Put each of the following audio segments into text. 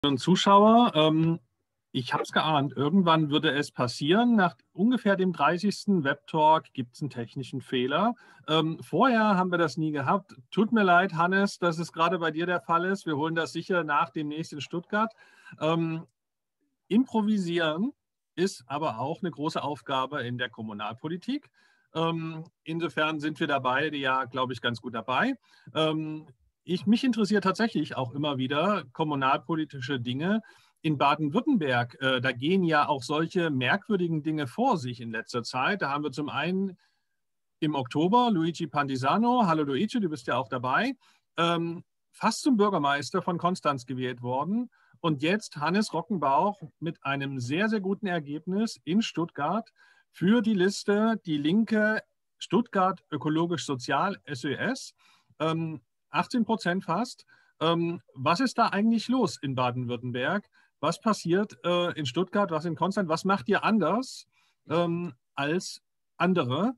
Und Zuschauer, ich habe es geahnt, irgendwann würde es passieren. Nach ungefähr dem 30. Webtalk gibt es einen technischen Fehler. Vorher haben wir das nie gehabt. Tut mir leid, Hannes, dass es gerade bei dir der Fall ist. Wir holen das sicher nach demnächst in Stuttgart. Improvisieren ist aber auch eine große Aufgabe in der Kommunalpolitik. Insofern sind wir dabei, ja, glaube ich, ganz gut dabei. Mich interessiert tatsächlich auch immer wieder kommunalpolitische Dinge. In Baden-Württemberg, da gehen ja auch solche merkwürdigen Dinge vor sich in letzter Zeit. Da haben wir zum einen im Oktober Luigi Pandisano, hallo Luigi, du bist ja auch dabei, fast zum Bürgermeister von Konstanz gewählt worden. Und jetzt Hannes Rockenbauch mit einem sehr, sehr guten Ergebnis in Stuttgart für die Liste Die Linke Stuttgart Ökologisch-Sozial SÖS. 18% fast. Was ist da eigentlich los in Baden-Württemberg? Was passiert in Stuttgart, was in Konstanz? Was macht ihr anders als andere?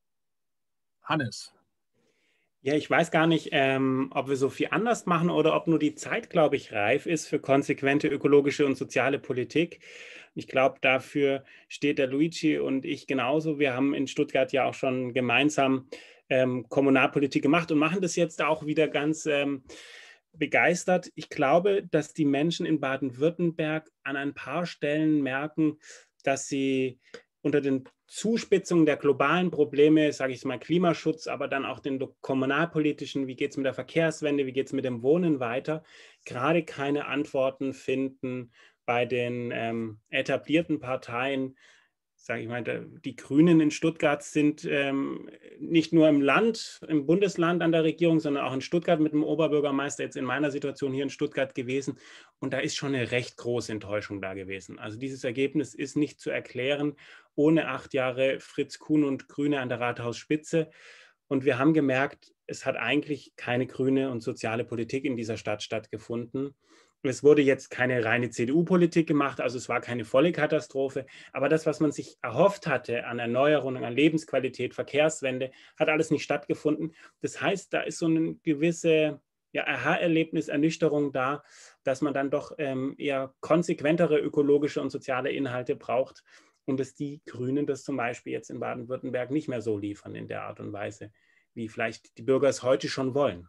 Hannes. Ja, ich weiß gar nicht, ob wir so viel anders machen oder ob nur die Zeit, glaube ich, reif ist für konsequente ökologische und soziale Politik. Ich glaube, dafür steht der Luigi und ich genauso. Wir haben in Stuttgart ja auch schon gemeinsam Kommunalpolitik gemacht und machen das jetzt auch wieder ganz begeistert. Ich glaube, dass die Menschen in Baden-Württemberg an ein paar Stellen merken, dass sie unter den Zuspitzungen der globalen Probleme, sage ich mal Klimaschutz, aber dann auch den kommunalpolitischen, wie geht es mit der Verkehrswende, wie geht es mit dem Wohnen weiter, gerade keine Antworten finden bei den etablierten Parteien. Sage ich mal, die Grünen in Stuttgart sind nicht nur im Land, im Bundesland an der Regierung, sondern auch in Stuttgart mit dem Oberbürgermeister, jetzt in meiner Situation hier in Stuttgart gewesen. Und da ist schon eine recht große Enttäuschung da gewesen. Also dieses Ergebnis ist nicht zu erklären ohne 8 Jahre Fritz Kuhn und Grüne an der Rathausspitze. Und wir haben gemerkt, es hat eigentlich keine grüne und soziale Politik in dieser Stadt stattgefunden. Es wurde jetzt keine reine CDU-Politik gemacht, also es war keine volle Katastrophe. Aber das, was man sich erhofft hatte an Erneuerung, an Lebensqualität, Verkehrswende, hat alles nicht stattgefunden. Das heißt, da ist so eine gewisse Aha-Erlebnis, Ernüchterung da, dass man dann doch eher konsequentere ökologische und soziale Inhalte braucht und dass die Grünen das zum Beispiel jetzt in Baden-Württemberg nicht mehr so liefern in der Art und Weise, wie vielleicht die Bürger es heute schon wollen.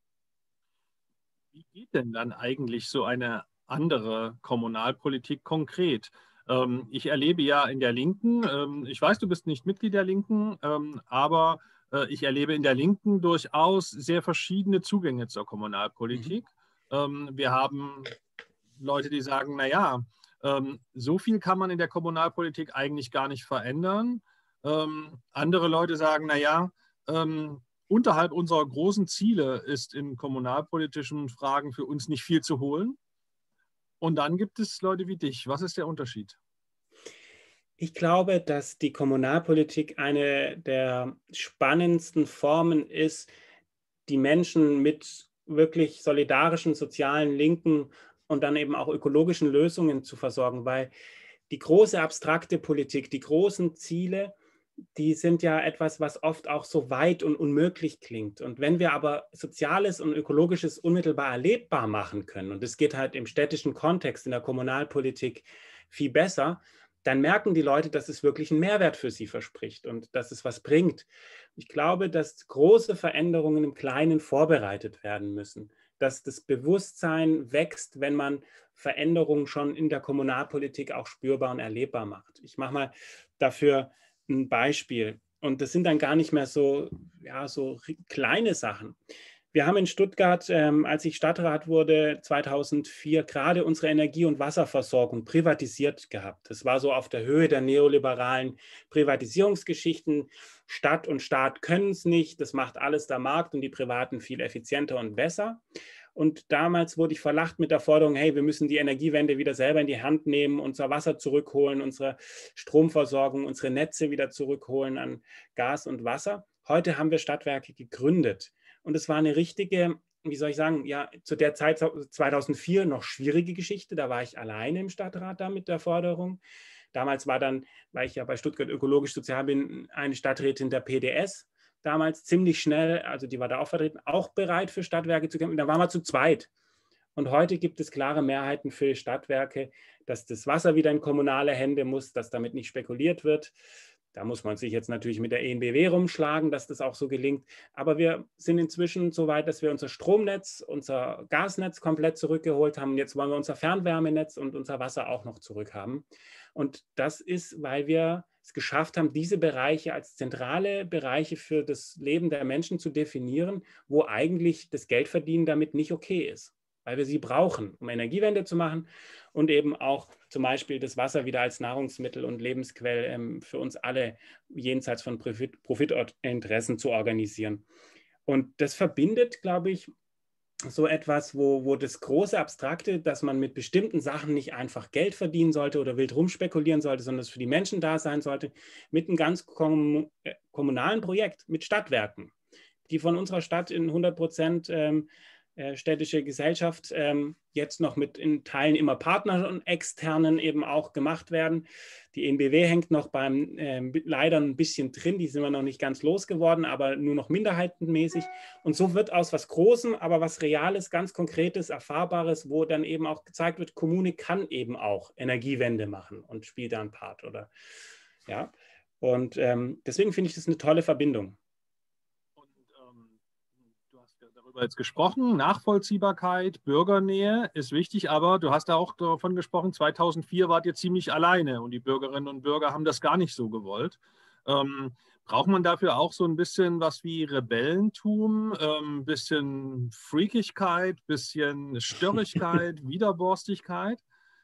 Wie geht denn dann eigentlich so eine andere Kommunalpolitik konkret? Ich erlebe ja in der Linken, ich weiß, du bist nicht Mitglied der Linken, aber ich erlebe in der Linken durchaus sehr verschiedene Zugänge zur Kommunalpolitik. Wir haben Leute, die sagen, naja, so viel kann man in der Kommunalpolitik eigentlich gar nicht verändern. Andere Leute sagen, naja, unterhalb unserer großen Ziele ist in kommunalpolitischen Fragen für uns nicht viel zu holen. Und dann gibt es Leute wie dich. Was ist der Unterschied? Ich glaube, dass die Kommunalpolitik eine der spannendsten Formen ist, die Menschen mit wirklich solidarischen, sozialen, linken und dann eben auch ökologischen Lösungen zu versorgen, weil die große abstrakte Politik, die großen Ziele, die sind ja etwas, was oft auch so weit und unmöglich klingt. Und wenn wir aber Soziales und Ökologisches unmittelbar erlebbar machen können, und das geht halt im städtischen Kontext, in der Kommunalpolitik viel besser, dann merken die Leute, dass es wirklich einen Mehrwert für sie verspricht und dass es was bringt. Ich glaube, dass große Veränderungen im Kleinen vorbereitet werden müssen, dass das Bewusstsein wächst, wenn man Veränderungen schon in der Kommunalpolitik auch spürbar und erlebbar macht. Ich mache mal dafür ein Beispiel. Und das sind dann gar nicht mehr so, so kleine Sachen. Wir haben in Stuttgart, als ich Stadtrat wurde, 2004 gerade unsere Energie- und Wasserversorgung privatisiert gehabt. Das war so auf der Höhe der neoliberalen Privatisierungsgeschichten. Stadt und Staat können es nicht. Das macht alles der Markt und die Privaten viel effizienter und besser. Und damals wurde ich verlacht mit der Forderung, hey, wir müssen die Energiewende wieder selber in die Hand nehmen, unser Wasser zurückholen, unsere Stromversorgung, unsere Netze wieder zurückholen an Gas und Wasser. Heute haben wir Stadtwerke gegründet. Und es war eine richtige, wie soll ich sagen, ja, zu der Zeit 2004 noch schwierige Geschichte. Da war ich alleine im Stadtrat da mit der Forderung. Damals war dann, weil ich ja bei Stuttgart ökologisch sozial bin, eine Stadträtin der PDS. Damals ziemlich schnell, also die war da auch vertreten, auch bereit für Stadtwerke zu kämpfen. Da waren wir zu zweit. Und heute gibt es klare Mehrheiten für Stadtwerke, dass das Wasser wieder in kommunale Hände muss, dass damit nicht spekuliert wird. Da muss man sich jetzt natürlich mit der EnBW rumschlagen, dass das auch so gelingt. Aber wir sind inzwischen so weit, dass wir unser Stromnetz, unser Gasnetz komplett zurückgeholt haben. Jetzt wollen wir unser Fernwärmenetz und unser Wasser auch noch zurückhaben. Und das ist, weil wir es geschafft haben, diese Bereiche als zentrale Bereiche für das Leben der Menschen zu definieren, wo eigentlich das Geldverdienen damit nicht okay ist, weil wir sie brauchen, um Energiewende zu machen und eben auch zum Beispiel das Wasser wieder als Nahrungsmittel und Lebensquell für uns alle jenseits von Profitinteressen zu organisieren. Und das verbindet, glaube ich, so etwas, wo das große Abstrakte, dass man mit bestimmten Sachen nicht einfach Geld verdienen sollte oder wild rumspekulieren sollte, sondern es für die Menschen da sein sollte, mit einem ganz kommunalen Projekt, mit Stadtwerken, die von unserer Stadt in 100% städtische Gesellschaft jetzt noch mit in Teilen immer Partner und externen eben auch gemacht werden. Die EnBW hängt noch beim leider ein bisschen drin, die sind wir noch nicht ganz losgeworden, aber nur noch minderheitenmäßig. Und so wird aus was Großem, aber was Reales, ganz Konkretes, Erfahrbares, wo dann eben auch gezeigt wird, Kommune kann eben auch Energiewende machen und spielt da einen Part. Oder, ja. Und deswegen finde ich das eine tolle Verbindung. Darüber jetzt gesprochen, Nachvollziehbarkeit, Bürgernähe ist wichtig, aber du hast da auch davon gesprochen, 2004 wart ihr ziemlich alleine und die Bürgerinnen und Bürger haben das gar nicht so gewollt. Braucht man dafür auch so ein bisschen was wie Rebellentum, ein bisschen Freakigkeit, bisschen Störrigkeit, Widerborstigkeit?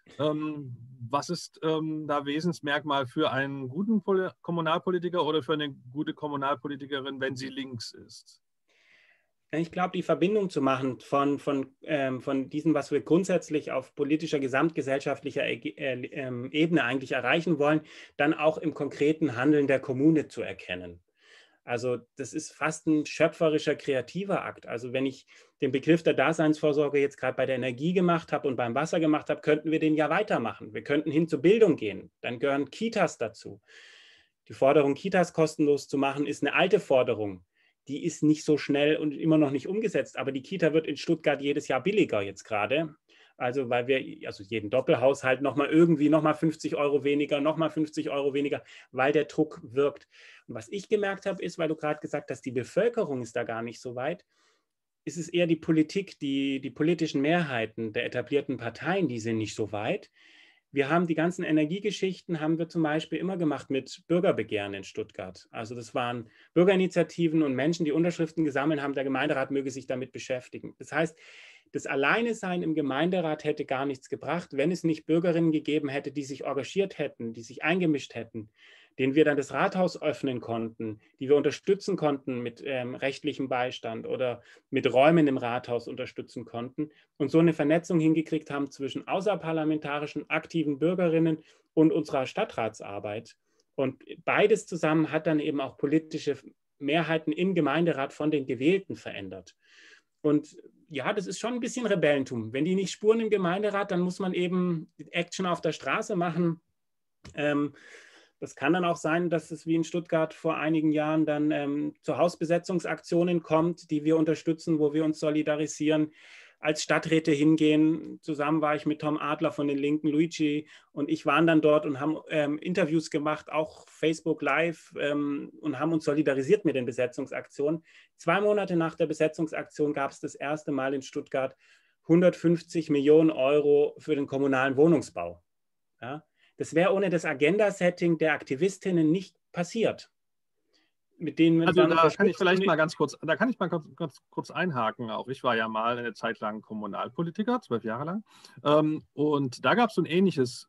Was ist da Wesensmerkmal für einen guten Kommunalpolitiker oder für eine gute Kommunalpolitikerin, wenn sie links ist? Ich glaube, die Verbindung zu machen von diesem, was wir grundsätzlich auf politischer, gesamtgesellschaftlicher Ebene eigentlich erreichen wollen, dann auch im konkreten Handeln der Kommune zu erkennen. Also das ist fast ein schöpferischer, kreativer Akt. Also wenn ich den Begriff der Daseinsvorsorge jetzt gerade bei der Energie gemacht habe und beim Wasser gemacht habe, könnten wir den ja weitermachen. Wir könnten hin zur Bildung gehen. Dann gehören Kitas dazu. Die Forderung, Kitas kostenlos zu machen, ist eine alte Forderung. Die ist nicht so schnell und immer noch nicht umgesetzt. Aber die Kita wird in Stuttgart jedes Jahr billiger jetzt gerade. Also weil wir, also jeden Doppelhaushalt nochmal 50 Euro weniger, nochmal 50 Euro weniger, weil der Druck wirkt. Und was ich gemerkt habe, ist, weil du gerade gesagt hast, die Bevölkerung ist da gar nicht so weit, ist es eher die Politik, die politischen Mehrheiten der etablierten Parteien, die sind nicht so weit. Wir haben die ganzen Energiegeschichten, haben wir zum Beispiel immer gemacht mit Bürgerbegehren in Stuttgart. Also das waren Bürgerinitiativen und Menschen, die Unterschriften gesammelt haben, der Gemeinderat möge sich damit beschäftigen. Das heißt, das Alleinesein im Gemeinderat hätte gar nichts gebracht, wenn es nicht Bürgerinnen gegeben hätte, die sich engagiert hätten, die sich eingemischt hätten, denen wir dann das Rathaus öffnen konnten, die wir unterstützen konnten mit rechtlichem Beistand oder mit Räumen im Rathaus unterstützen konnten und so eine Vernetzung hingekriegt haben zwischen außerparlamentarischen aktiven Bürgerinnen und unserer Stadtratsarbeit. Und beides zusammen hat dann eben auch politische Mehrheiten im Gemeinderat von den Gewählten verändert. Und ja, das ist schon ein bisschen Rebellentum. Wenn die nicht spuren im Gemeinderat, dann muss man eben Action auf der Straße machen. Das kann dann auch sein, dass es wie in Stuttgart vor einigen Jahren dann zu Hausbesetzungsaktionen kommt, die wir unterstützen, wo wir uns solidarisieren, als Stadträte hingehen. Zusammen war ich mit Tom Adler von den Linken, Luigi und ich waren dann dort und haben Interviews gemacht, auch Facebook Live und haben uns solidarisiert mit den Besetzungsaktionen. 2 Monate nach der Besetzungsaktion gab es das erste Mal in Stuttgart 150 Millionen Euro für den kommunalen Wohnungsbau. Ja? Das wäre ohne das Agenda-Setting der Aktivistinnen nicht passiert. Mit denen wir also da kann ich vielleicht mal ganz kurz, ganz kurz einhaken auch. Ich war ja mal eine Zeit lang Kommunalpolitiker, 12 Jahre lang. Und da gab es so ein ähnliches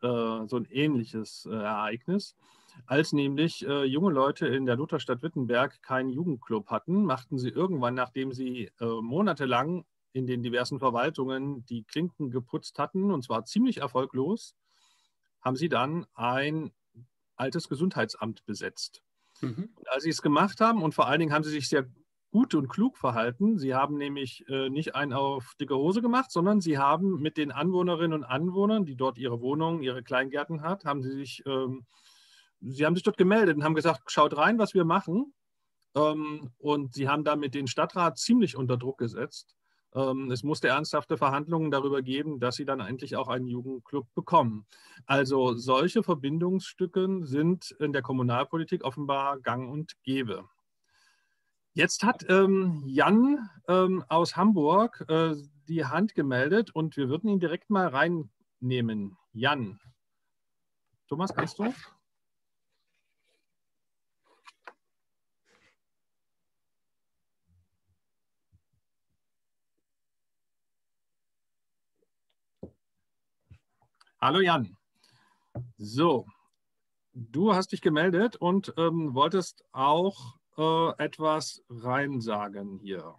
Ereignis. Als nämlich junge Leute in der Lutherstadt Wittenberg keinen Jugendclub hatten, machten sie irgendwann, nachdem sie monatelang in den diversen Verwaltungen die Klinken geputzt hatten, und zwar ziemlich erfolglos, haben sie dann ein altes Gesundheitsamt besetzt. Und als sie es gemacht haben, und vor allen Dingen haben sie sich sehr gut und klug verhalten, sie haben nämlich nicht einen auf dicke Hose gemacht, sondern sie haben mit den Anwohnerinnen und Anwohnern, die dort ihre Wohnungen, ihre Kleingärten hat, sie haben sich dort gemeldet und haben gesagt, schaut rein, was wir machen. Und sie haben damit den Stadtrat ziemlich unter Druck gesetzt. Es musste ernsthafte Verhandlungen darüber geben, dass sie dann endlich auch einen Jugendclub bekommen. Also solche Verbindungsstücke sind in der Kommunalpolitik offenbar gang und gäbe. Jetzt hat Jan aus Hamburg die Hand gemeldet und wir würden ihn direkt mal reinnehmen. Jan. Thomas, kannst du? Hallo Jan. So, du hast dich gemeldet und wolltest auch etwas reinsagen hier.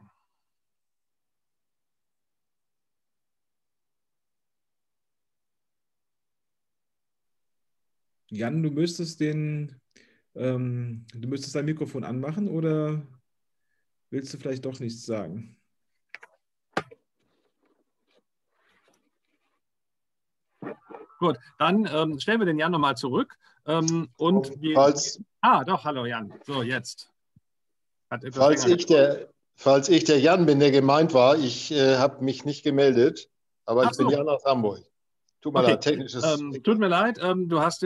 Jan, du müsstest dein Mikrofon anmachen oder willst du vielleicht doch nichts sagen? Gut, dann stellen wir den Jan nochmal zurück. Doch, hallo Jan. So, jetzt. Falls ich der Jan bin, der gemeint war, ich habe mich nicht gemeldet, aber ich bin Jan aus Hamburg. Tut mir leid, technisches. Tut mir leid, du hast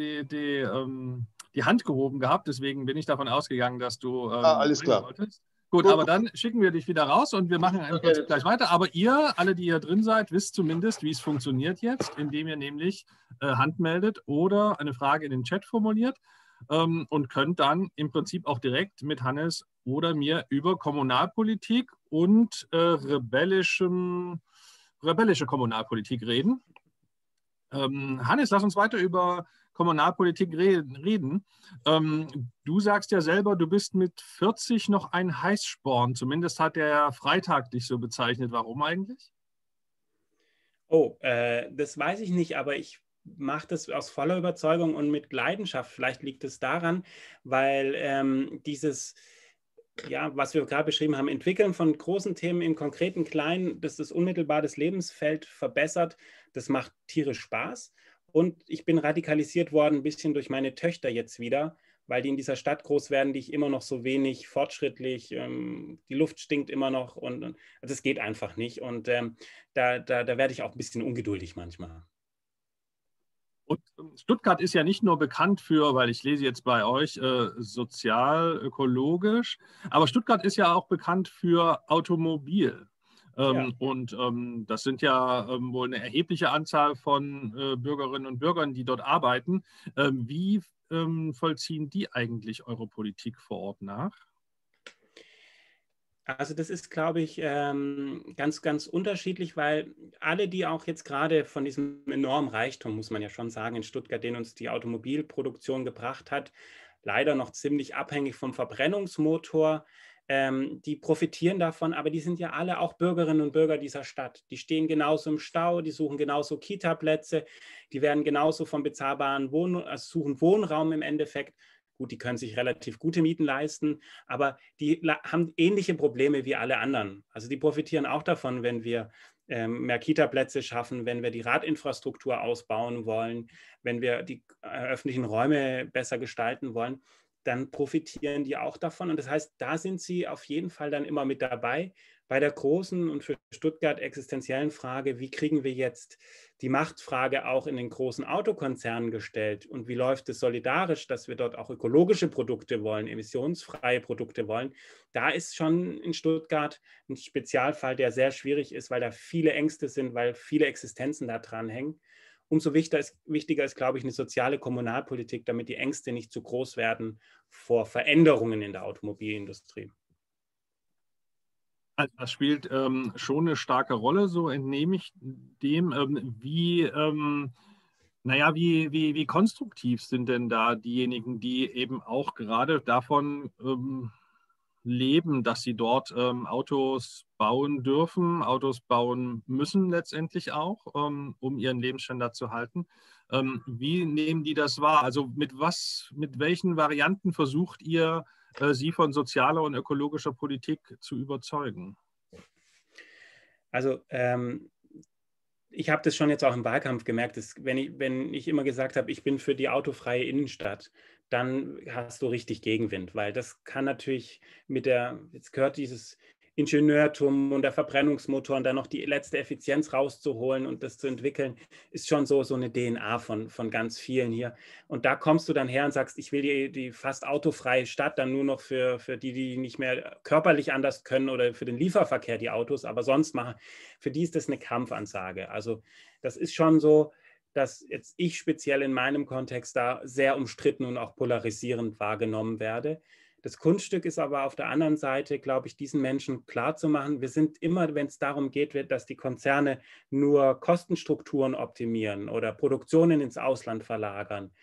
die Hand gehoben gehabt, deswegen bin ich davon ausgegangen, dass du alles klar. Wolltest. Gut, aber dann schicken wir dich wieder raus und wir machen gleich weiter. Aber ihr, alle, die hier drin seid, wisst zumindest, wie es funktioniert jetzt, indem ihr nämlich Hand meldet oder eine Frage in den Chat formuliert und könnt dann im Prinzip auch direkt mit Hannes oder mir über Kommunalpolitik und rebellische Kommunalpolitik reden. Hannes, lass uns weiter über Kommunalpolitik reden. Du sagst ja selber, du bist mit 40 noch ein Heißsporn. Zumindest hat der Freitag dich so bezeichnet. Warum eigentlich? Oh, das weiß ich nicht, aber ich mache das aus voller Überzeugung und mit Leidenschaft. Vielleicht liegt es daran, weil dieses, ja, was wir gerade beschrieben haben, Entwickeln von großen Themen im konkreten Kleinen, das unmittelbar das Lebensfeld verbessert, das macht tierisch Spaß. Und ich bin radikalisiert worden, ein bisschen durch meine Töchter jetzt wieder, weil die in dieser Stadt groß werden, die ich immer noch so wenig fortschrittlich, die Luft stinkt immer noch und also es geht einfach nicht. Und da werde ich auch ein bisschen ungeduldig manchmal. Und Stuttgart ist ja nicht nur bekannt für, weil ich lese jetzt bei euch, sozial, ökologisch, aber Stuttgart ist ja auch bekannt für Automobil. Ja. Und das sind ja wohl eine erhebliche Anzahl von Bürgerinnen und Bürgern, die dort arbeiten. Wie vollziehen die eigentlich eure Politik vor Ort nach? Also das ist, glaube ich, ganz, ganz unterschiedlich, weil alle, die auch jetzt gerade von diesem enormen Reichtum, muss man ja schon sagen, in Stuttgart, den uns die Automobilproduktion gebracht hat, leider noch ziemlich abhängig vom Verbrennungsmotor, die profitieren davon, aber die sind ja alle auch Bürgerinnen und Bürger dieser Stadt. Die stehen genauso im Stau, die suchen genauso Kita-Plätze, die werden genauso vom bezahlbaren suchen Wohnraum im Endeffekt. Gut, die können sich relativ gute Mieten leisten, aber die haben ähnliche Probleme wie alle anderen. Also die profitieren auch davon, wenn wir mehr Kita-Plätze schaffen, wenn wir die Radinfrastruktur ausbauen wollen, wenn wir die öffentlichen Räume besser gestalten wollen, dann profitieren die auch davon. Und das heißt, da sind sie auf jeden Fall dann immer mit dabei bei der großen und für Stuttgart existenziellen Frage, wie kriegen wir jetzt die Machtfrage auch in den großen Autokonzernen gestellt und wie läuft es solidarisch, dass wir dort auch ökologische Produkte wollen, emissionsfreie Produkte wollen. Da ist schon in Stuttgart ein Spezialfall, der sehr schwierig ist, weil da viele Ängste sind, weil viele Existenzen da dran hängen. Umso wichtiger ist, glaube ich, eine soziale Kommunalpolitik, damit die Ängste nicht zu groß werden vor Veränderungen in der Automobilindustrie. Also das spielt schon eine starke Rolle, so entnehme ich dem. Wie konstruktiv sind denn da diejenigen, die eben auch gerade davon leben, dass sie dort Autos bauen dürfen, Autos bauen müssen letztendlich auch, um ihren Lebensstandard zu halten. Wie nehmen die das wahr? Also mit welchen Varianten versucht ihr, sie von sozialer und ökologischer Politik zu überzeugen? Also ich habe das schon jetzt auch im Wahlkampf gemerkt, dass wenn ich immer gesagt habe, ich bin für die autofreie Innenstadt, dann hast du richtig Gegenwind, weil das kann natürlich jetzt gehört dieses Ingenieurtum und der Verbrennungsmotor und dann noch die letzte Effizienz rauszuholen und das zu entwickeln, ist schon so eine DNA von ganz vielen hier. Und da kommst du dann her und sagst, ich will die fast autofreie Stadt dann nur noch für die nicht mehr körperlich anders können oder für den Lieferverkehr die Autos, aber sonst machen, für die ist das eine Kampfansage. Also das ist schon so, dass jetzt ich speziell in meinem Kontext da sehr umstritten und auch polarisierend wahrgenommen werde. Das Kunststück ist aber auf der anderen Seite, glaube ich, diesen Menschen klarzumachen, wir sind immer, wenn es darum geht, dass die Konzerne nur Kostenstrukturen optimieren oder Produktionen ins Ausland verlagern,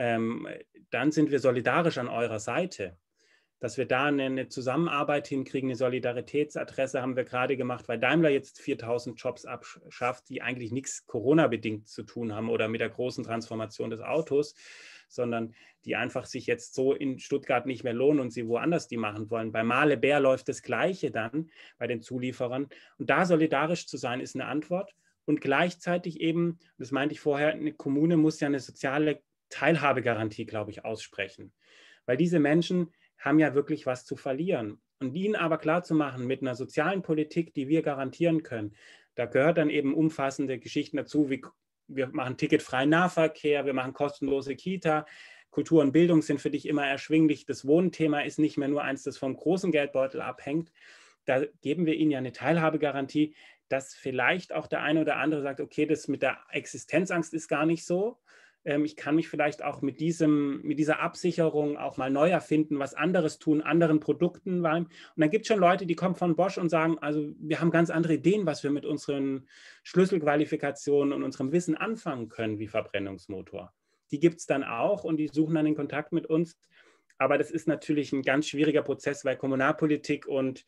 dann sind wir solidarisch an eurer Seite. Dass wir da eine Zusammenarbeit hinkriegen, eine Solidaritätsadresse haben wir gerade gemacht, weil Daimler jetzt 4.000 Jobs abschafft, die eigentlich nichts Corona-bedingt zu tun haben oder mit der großen Transformation des Autos, sondern die einfach sich jetzt so in Stuttgart nicht mehr lohnen und sie woanders die machen wollen. Bei Mahle-Beer läuft das Gleiche dann bei den Zulieferern. Und da solidarisch zu sein, ist eine Antwort. Und gleichzeitig eben, das meinte ich vorher, eine Kommune muss ja eine soziale Teilhabegarantie, glaube ich, aussprechen. Weil diese Menschen haben ja wirklich was zu verlieren. Und ihnen aber klarzumachen, mit einer sozialen Politik, die wir garantieren können, da gehört dann eben umfassende Geschichten dazu, wie wir machen ticketfreien Nahverkehr, wir machen kostenlose Kita, Kultur und Bildung sind für dich immer erschwinglich. Das Wohnthema ist nicht mehr nur eins, das vom großen Geldbeutel abhängt. Da geben wir ihnen ja eine Teilhabegarantie, dass vielleicht auch der eine oder andere sagt, okay, das mit der Existenzangst ist gar nicht so. Ich kann mich vielleicht auch mit dieser Absicherung auch mal neu erfinden, was anderes tun, anderen Produkten. Und dann gibt es schon Leute, die kommen von Bosch und sagen, also wir haben ganz andere Ideen, was wir mit unseren Schlüsselqualifikationen und unserem Wissen anfangen können, wie Verbrennungsmotor. Die gibt es dann auch und die suchen dann den Kontakt mit uns. Aber das ist natürlich ein ganz schwieriger Prozess, weil Kommunalpolitik und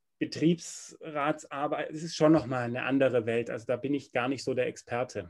Betriebsratsarbeit, es ist schon nochmal eine andere Welt. Also da bin ich gar nicht so der Experte.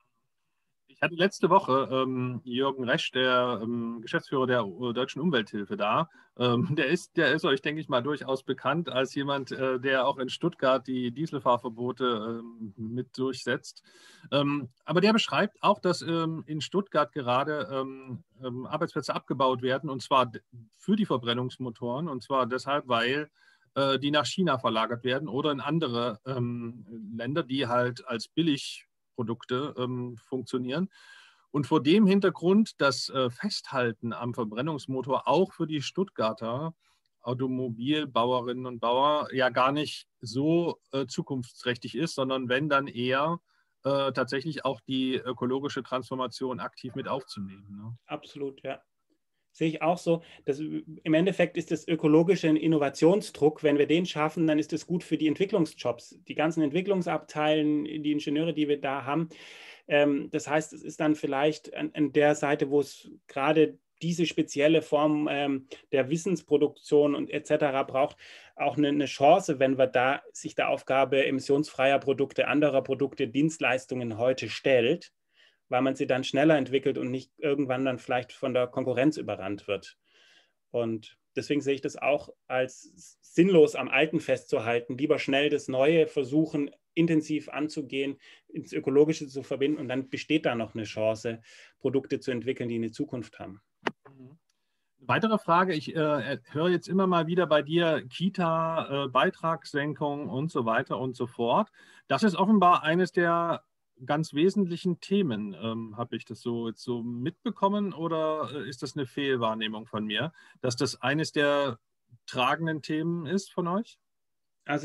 Ich hatte letzte Woche Jürgen Resch, der Geschäftsführer der Deutschen Umwelthilfe, da. Der ist euch, denke ich mal, durchaus bekannt als jemand, der auch in Stuttgart die Dieselfahrverbote mit durchsetzt. Aber der beschreibt auch, dass in Stuttgart gerade Arbeitsplätze abgebaut werden, und zwar für die Verbrennungsmotoren, und zwar deshalb, weil die nach China verlagert werden oder in andere Länder, die halt als Billigprodukte funktionieren. Und vor dem Hintergrund das Festhalten am Verbrennungsmotor auch für die Stuttgarter Automobilbauerinnen und Bauer ja gar nicht so zukunftsträchtig ist, sondern wenn dann eher tatsächlich auch die ökologische Transformation aktiv mit aufzunehmen. Ne? Absolut, ja. Sehe ich auch so. Im Endeffekt ist das ökologische ein Innovationsdruck. Wenn wir den schaffen, dann ist es gut für die Entwicklungsjobs. Die ganzen Entwicklungsabteilungen, die Ingenieure, die wir da haben. Das heißt, es ist dann vielleicht an der Seite, wo es gerade diese spezielle Form der Wissensproduktion und etc. braucht, auch eine Chance, wenn wir da sich der Aufgabe emissionsfreier Produkte, anderer Produkte, Dienstleistungen heute stellt, weil man sie dann schneller entwickelt und nicht irgendwann dann vielleicht von der Konkurrenz überrannt wird. Und deswegen sehe ich das auch als sinnlos am Alten festzuhalten, lieber schnell das Neue versuchen, intensiv anzugehen, ins Ökologische zu verbinden und dann besteht da noch eine Chance, Produkte zu entwickeln, die eine Zukunft haben. Weitere Frage, ich höre jetzt immer mal wieder bei dir Kita, Beitragssenkung und so weiter und so fort. Das ist offenbar eines der ganz wesentlichen Themen. Habe ich das so jetzt so mitbekommen oder ist das eine Fehlwahrnehmung von mir, dass das eines der tragenden Themen ist von euch? Also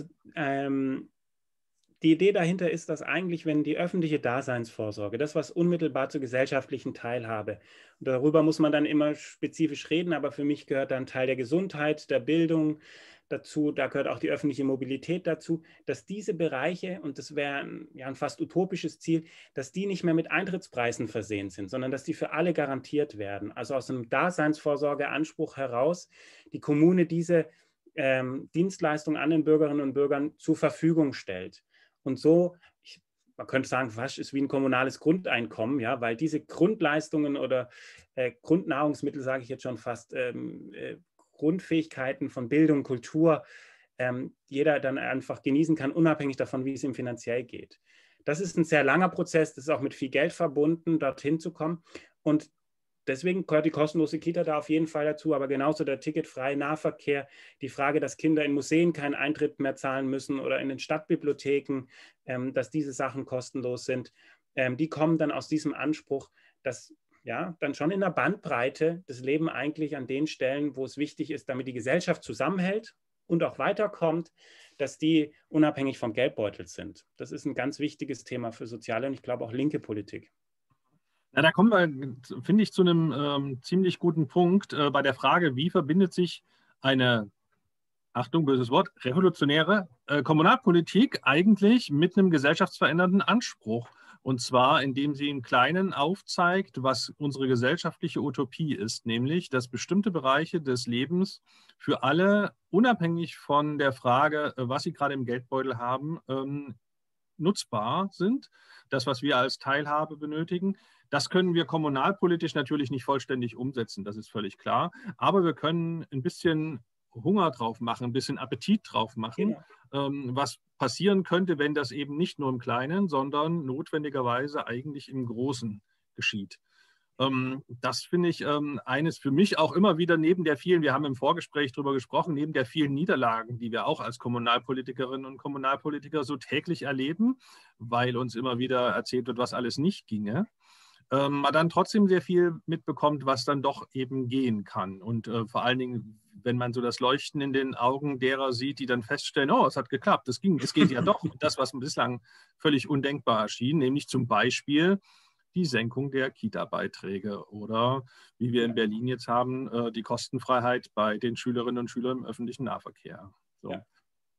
die Idee dahinter ist, dass eigentlich, wenn die öffentliche Daseinsvorsorge, das, was unmittelbar zur gesellschaftlichen Teilhabe, und darüber muss man dann immer spezifisch reden, aber für mich gehört dann Teil der Gesundheit, der Bildung dazu, da gehört auch die öffentliche Mobilität dazu, dass diese Bereiche, und das wäre ja ein fast utopisches Ziel, dass die nicht mehr mit Eintrittspreisen versehen sind, sondern dass die für alle garantiert werden. Also aus einem Daseinsvorsorgeanspruch heraus die Kommune diese Dienstleistung an den Bürgerinnen und Bürgern zur Verfügung stellt. Und so, man könnte sagen, fast ist wie ein kommunales Grundeinkommen, ja, weil diese Grundleistungen oder Grundnahrungsmittel, sage ich jetzt schon fast, Grundfähigkeiten von Bildung, Kultur, jeder dann einfach genießen kann, unabhängig davon, wie es ihm finanziell geht. Das ist ein sehr langer Prozess, das ist auch mit viel Geld verbunden, dorthin zu kommen. Und deswegen gehört die kostenlose Kita da auf jeden Fall dazu, aber genauso der ticketfreie Nahverkehr, die Frage, dass Kinder in Museen keinen Eintritt mehr zahlen müssen oder in den Stadtbibliotheken, dass diese Sachen kostenlos sind, die kommen dann aus diesem Anspruch, dass ja, dann schon in der Bandbreite das Leben eigentlich an den Stellen, wo es wichtig ist, damit die Gesellschaft zusammenhält und auch weiterkommt, dass die unabhängig vom Geldbeutel sind. Das ist ein ganz wichtiges Thema für soziale und ich glaube auch linke Politik. Ja, da kommen wir, finde ich, zu einem ziemlich guten Punkt bei der Frage, wie verbindet sich eine, Achtung, böses Wort, revolutionäre Kommunalpolitik eigentlich mit einem gesellschaftsverändernden Anspruch. Und zwar, indem sie im Kleinen aufzeigt, was unsere gesellschaftliche Utopie ist, nämlich, dass bestimmte Bereiche des Lebens für alle, unabhängig von der Frage, was sie gerade im Geldbeutel haben, nutzbar sind. Das, was wir als Teilhabe benötigen. Das können wir kommunalpolitisch natürlich nicht vollständig umsetzen, das ist völlig klar. Aber wir können ein bisschen Hunger drauf machen, ein bisschen Appetit drauf machen, was passieren könnte, wenn das eben nicht nur im Kleinen, sondern notwendigerweise eigentlich im Großen geschieht. Das finde ich eines für mich auch immer wieder neben der vielen, wir haben im Vorgespräch darüber gesprochen, neben der vielen Niederlagen, die wir auch als Kommunalpolitikerinnen und Kommunalpolitiker so täglich erleben, weil uns immer wieder erzählt wird, was alles nicht ginge, man dann trotzdem sehr viel mitbekommt, was dann doch eben gehen kann. Und vor allen Dingen, wenn man so das Leuchten in den Augen derer sieht, die dann feststellen, oh, es hat geklappt, es geht ja doch. Das, was bislang völlig undenkbar erschien, nämlich zum Beispiel die Senkung der Kita-Beiträge oder, wie wir in Berlin jetzt haben, die Kostenfreiheit bei den Schülerinnen und Schülern im öffentlichen Nahverkehr. So. Ja.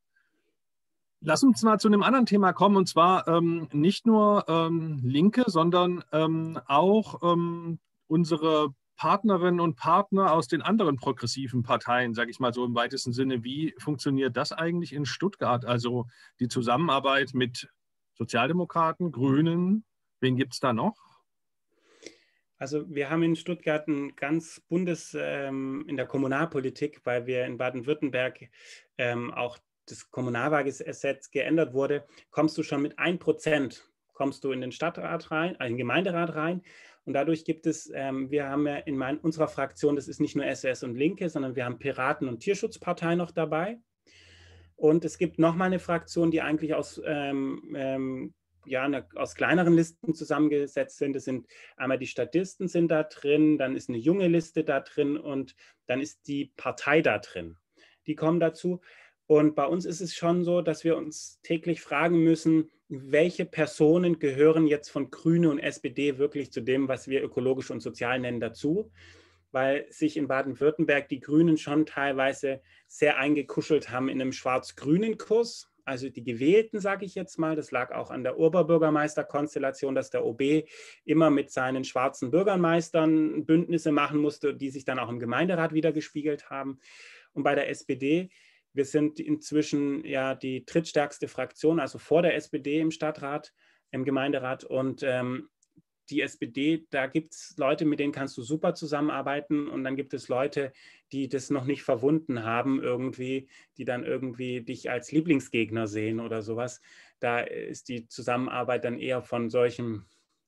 Lass uns mal zu einem anderen Thema kommen, und zwar nicht nur Linke, sondern auch unsere Partnerinnen und Partner aus den anderen progressiven Parteien, sage ich mal so im weitesten Sinne. Wie funktioniert das eigentlich in Stuttgart? Also die Zusammenarbeit mit Sozialdemokraten, Grünen, wen gibt es da noch? Also wir haben in Stuttgart ein ganz buntes in der Kommunalpolitik, weil wir in Baden-Württemberg auch das Kommunalwahlgesetz geändert wurde, kommst du schon mit 1% kommst du in den Stadtrat rein, in den Gemeinderat rein. Und dadurch gibt es, wir haben ja in unserer Fraktion, das ist nicht nur SWS und Linke, sondern wir haben Piraten und Tierschutzpartei noch dabei. Und es gibt nochmal eine Fraktion, die eigentlich aus kleineren Listen zusammengesetzt sind. Das sind einmal die Statisten sind da drin, dann ist eine junge Liste da drin und dann ist die Partei da drin. Die kommen dazu. Und bei uns ist es schon so, dass wir uns täglich fragen müssen, welche Personen gehören jetzt von Grüne und SPD wirklich zu dem, was wir ökologisch und sozial nennen, dazu, weil sich in Baden-Württemberg die Grünen schon teilweise sehr eingekuschelt haben in einem schwarz-grünen Kurs. Also die Gewählten, sage ich jetzt mal, das lag auch an der Oberbürgermeisterkonstellation, dass der OB immer mit seinen schwarzen Bürgermeistern Bündnisse machen musste, die sich dann auch im Gemeinderat widergespiegelt haben. Und bei der SPD, wir sind inzwischen ja die drittstärkste Fraktion, also vor der SPD im Stadtrat, im Gemeinderat. Und die SPD, da gibt es Leute, mit denen kannst du super zusammenarbeiten. Und dann gibt es Leute, die das noch nicht verwunden haben irgendwie, die dann irgendwie dich als Lieblingsgegner sehen oder sowas. Da ist die Zusammenarbeit dann eher von solchem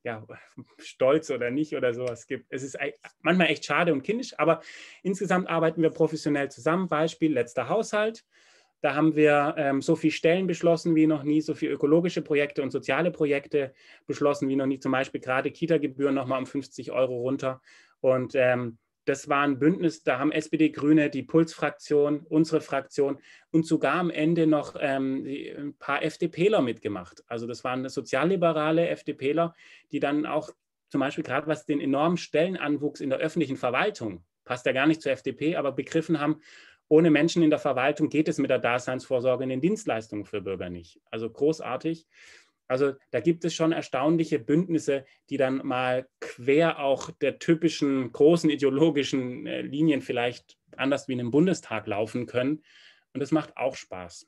Stolz oder nicht oder sowas gibt. Es ist manchmal echt schade und kindisch, aber insgesamt arbeiten wir professionell zusammen. Beispiel, letzter Haushalt. Da haben wir so viele Stellen beschlossen wie noch nie, so viele ökologische Projekte und soziale Projekte beschlossen wie noch nie. Zum Beispiel gerade Kita-Gebühren nochmal um 50 € runter. Und das war ein Bündnis, da haben SPD, Grüne, die Puls-Fraktion, unsere Fraktion und sogar am Ende noch ein paar FDPler mitgemacht. Also das waren sozialliberale FDPler, die dann auch zum Beispiel gerade was den enormen Stellenanwuchs in der öffentlichen Verwaltung, passt ja gar nicht zur FDP, aber begriffen haben, ohne Menschen in der Verwaltung geht es mit der Daseinsvorsorge in den Dienstleistungen für Bürger nicht. Also großartig. Also da gibt es schon erstaunliche Bündnisse, die dann mal quer auch der typischen großen ideologischen Linien vielleicht anders wie in einem Bundestag laufen können. Und das macht auch Spaß.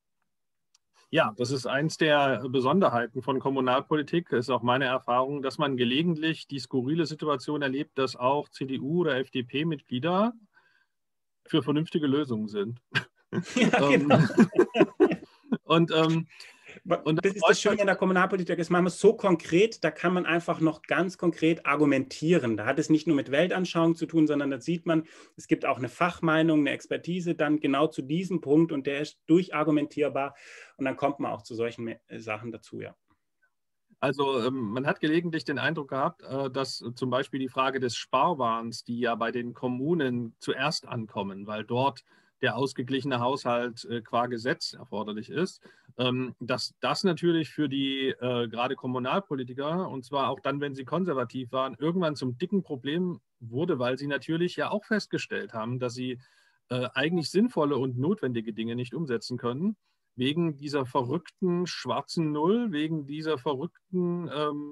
Ja, das ist eins der Besonderheiten von Kommunalpolitik. Das ist auch meine Erfahrung, dass man gelegentlich die skurrile Situation erlebt, dass auch CDU- oder FDP-Mitglieder für vernünftige Lösungen sind. Ja, genau. Und Das ist das Schöne in der Kommunalpolitik, ist manchmal so konkret, da kann man einfach noch ganz konkret argumentieren. Da hat es nicht nur mit Weltanschauung zu tun, sondern da sieht man, es gibt auch eine Fachmeinung, eine Expertise dann genau zu diesem Punkt und der ist durchargumentierbar und dann kommt man auch zu solchen Sachen dazu, ja. Also man hat gelegentlich den Eindruck gehabt, dass zum Beispiel die Frage des Sparwahns, die ja bei den Kommunen zuerst ankommen, weil dort der ausgeglichene Haushalt qua Gesetz erforderlich ist, dass das natürlich für die gerade Kommunalpolitiker, und zwar auch dann, wenn sie konservativ waren, irgendwann zum dicken Problem wurde, weil sie natürlich ja auch festgestellt haben, dass sie eigentlich sinnvolle und notwendige Dinge nicht umsetzen können, wegen dieser verrückten schwarzen Null, wegen dieser verrückten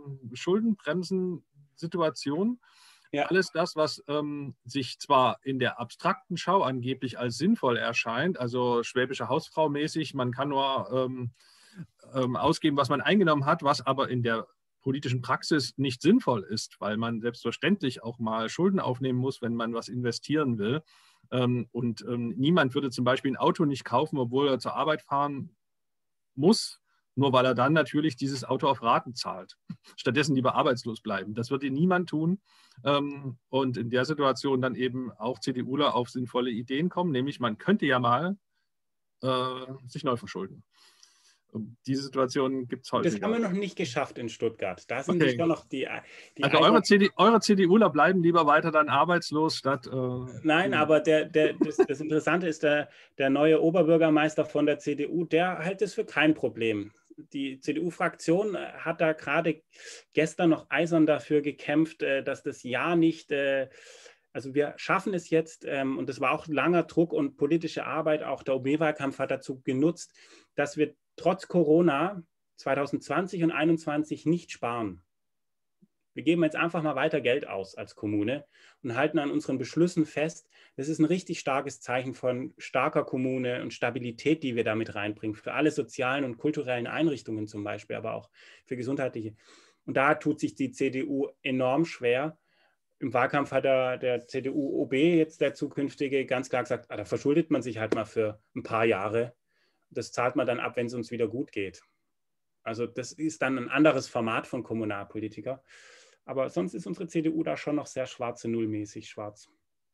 Schuldenbremsen-Situation. Ja. Alles das, was sich zwar in der abstrakten Schau angeblich als sinnvoll erscheint, also schwäbische Hausfrau mäßig, man kann nur ausgeben, was man eingenommen hat, was aber in der politischen Praxis nicht sinnvoll ist, weil man selbstverständlich auch mal Schulden aufnehmen muss, wenn man was investieren will. Und niemand würde zum Beispiel ein Auto nicht kaufen, obwohl er zur Arbeit fahren muss, nur weil er dann natürlich dieses Auto auf Raten zahlt. Stattdessen lieber arbeitslos bleiben. Das wird niemand tun. Und in der Situation dann eben auch CDUler auf sinnvolle Ideen kommen, nämlich man könnte ja mal sich neu verschulden. Diese Situation gibt es heute. Das haben wir noch nicht geschafft in Stuttgart. Da sind schon noch die also eure CDUler bleiben lieber weiter dann arbeitslos statt. Nein, aber das Interessante ist, der neue Oberbürgermeister von der CDU, der hält es für kein Problem. Die CDU-Fraktion hat da gerade gestern noch eisern dafür gekämpft, dass das Jahr nicht. Also wir schaffen es jetzt, und das war auch langer Druck und politische Arbeit, auch der OB-Wahlkampf hat dazu genutzt, dass wir trotz Corona 2020 und 2021 nicht sparen. Wir geben jetzt einfach mal weiter Geld aus als Kommune und halten an unseren Beschlüssen fest. Das ist ein richtig starkes Zeichen von starker Kommune und Stabilität, die wir damit reinbringen, für alle sozialen und kulturellen Einrichtungen zum Beispiel, aber auch für gesundheitliche. Und da tut sich die CDU enorm schwer. Im Wahlkampf hat der CDU-OB, jetzt der zukünftige, ganz klar gesagt, da verschuldet man sich halt mal für ein paar Jahre. Das zahlt man dann ab, wenn es uns wieder gut geht. Also das ist dann ein anderes Format von Kommunalpolitiker. Aber sonst ist unsere CDU da schon noch sehr schwarze Null-mäßig schwarz.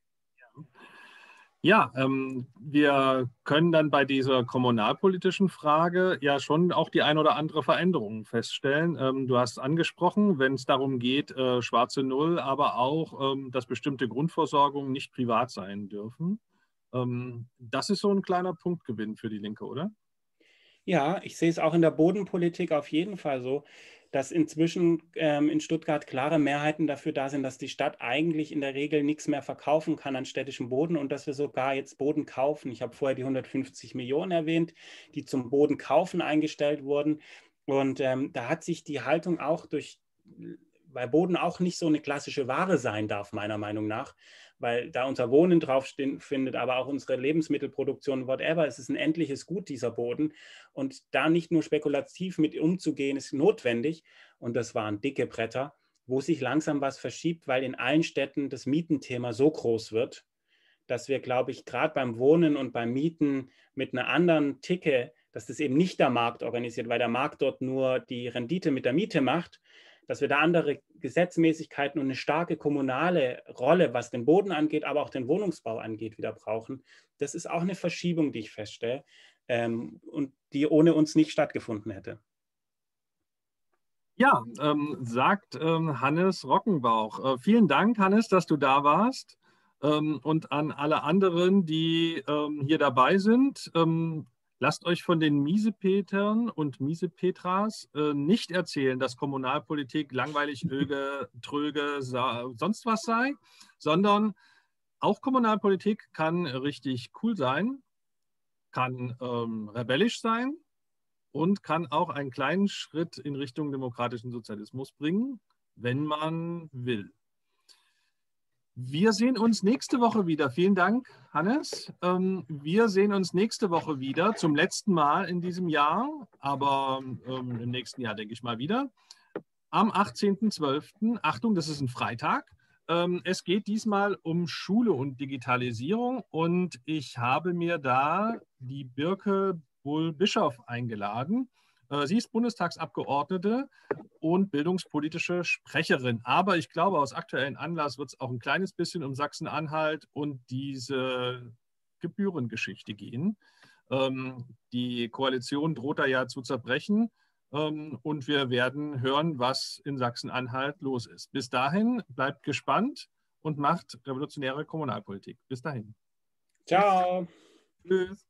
Ja, wir können dann bei dieser kommunalpolitischen Frage ja schon auch die ein oder andere Veränderung feststellen. Du hast angesprochen, wenn es darum geht, schwarze Null, aber auch, dass bestimmte Grundversorgungen nicht privat sein dürfen. Das ist so ein kleiner Punktgewinn für die Linke, oder? Ja, ich sehe es auch in der Bodenpolitik auf jeden Fall so, dass inzwischen in Stuttgart klare Mehrheiten dafür da sind, dass die Stadt eigentlich in der Regel nichts mehr verkaufen kann an städtischem Boden und dass wir sogar jetzt Boden kaufen. Ich habe vorher die 150 Millionen erwähnt, die zum Bodenkaufen eingestellt wurden. Und da hat sich die Haltung auch weil Boden auch nicht so eine klassische Ware sein darf, meiner Meinung nach, weil da unser Wohnen draufstehen findet, aber auch unsere Lebensmittelproduktion, whatever, es ist ein endliches Gut, dieser Boden. Und da nicht nur spekulativ mit umzugehen, ist notwendig. Und das waren dicke Bretter, wo sich langsam was verschiebt, weil in allen Städten das Mietenthema so groß wird, dass wir, glaube ich, gerade beim Wohnen und beim Mieten mit einer anderen Ticke, dass das eben nicht der Markt organisiert, weil der Markt dort nur die Rendite mit der Miete macht, dass wir da andere Gesetzmäßigkeiten und eine starke kommunale Rolle, was den Boden angeht, aber auch den Wohnungsbau angeht, wieder brauchen. Das ist auch eine Verschiebung, die ich feststelle und die ohne uns nicht stattgefunden hätte. Ja, sagt Hannes Rockenbauch. Vielen Dank, Hannes, dass du da warst. Und an alle anderen, die hier dabei sind. Lasst euch von den Miesepetern und Miesepetras nicht erzählen, dass Kommunalpolitik langweilig, öde, tröge, sonst was sei, sondern auch Kommunalpolitik kann richtig cool sein, kann rebellisch sein und kann auch einen kleinen Schritt in Richtung demokratischen Sozialismus bringen, wenn man will. Wir sehen uns nächste Woche wieder. Vielen Dank, Hannes. Wir sehen uns nächste Woche wieder, zum letzten Mal in diesem Jahr, aber im nächsten Jahr denke ich mal wieder. Am 18.12. Achtung, das ist ein Freitag. Es geht diesmal um Schule und Digitalisierung und ich habe mir da die Birke Bull-Bischoff eingeladen. Sie ist Bundestagsabgeordnete und bildungspolitische Sprecherin. Aber ich glaube, aus aktuellem Anlass wird es auch ein kleines bisschen um Sachsen-Anhalt und diese Gebührengeschichte gehen. Die Koalition droht da ja zu zerbrechen. Und wir werden hören, was in Sachsen-Anhalt los ist. Bis dahin, bleibt gespannt und macht revolutionäre Kommunalpolitik. Bis dahin. Ciao. Tschüss.